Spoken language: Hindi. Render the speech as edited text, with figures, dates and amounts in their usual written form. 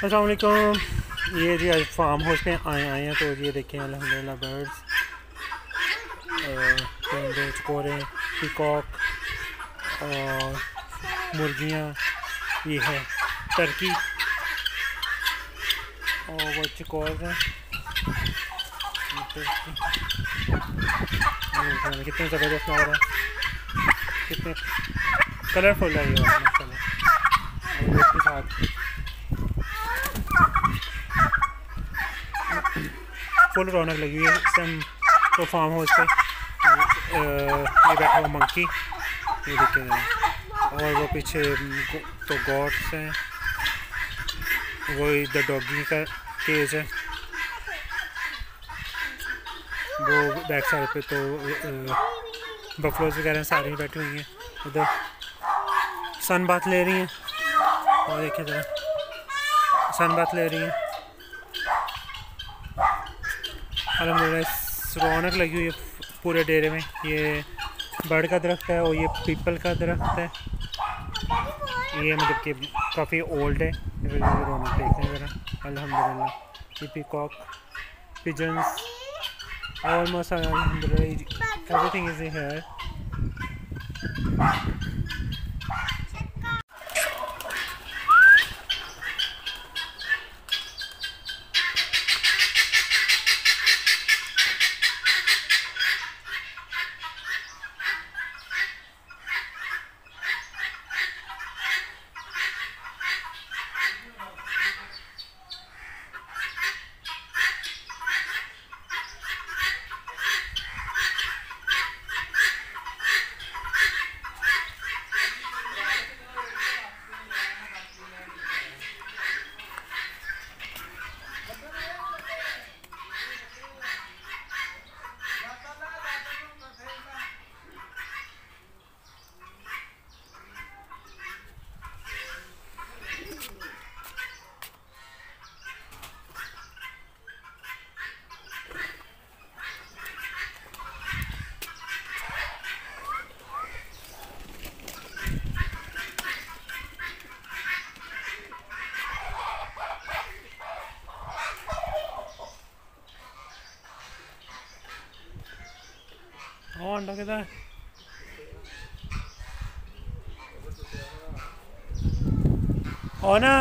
अस्सलाम वालेकुम। ये जी आज फार्म हाउस पे आए हैं तो ये देखें अल्हम्दुलिल्लाह बर्ड्स, परिंदे, चकोरे, पीकॉक और मुर्गियाँ, ये है टर्की और वो चिकोर हैं। कितने ज़बरदस्त लग रहा है, कितने कलरफुल है ये माशाल्लाह। और इसके साथ फुल रौनक लगी हुई है इस टाइम तो फार्म हाउस पे। ये बैठा हुआ मंकी, ये देखें, और वो पीछे तो गॉड्स हैं, वो इधर डॉगी का केज है, वो बैक साइड पे तो बफलोज वगैरह सारी बैठी हुई हैं। उधर सन बात ले रही हैं, और देखिए ज़रा सन बात ले रही हैं। अल्हम्दुलिल्लाह रौनक लगी हुई है पूरे डेरे में। ये बर्ड का दरख्त है और ये पीपल का दरख्त है। ये मतलब कि काफ़ी ओल्ड है। रौनक देखते हैं ज़रा अल्हम्दुलिल्लाह। ये पीकॉक, पिजन्स, ऑलमोस्ट अल्हम्दुलिल्लाह एवरीथिंग इज हियर। अंडा किधर है? और ना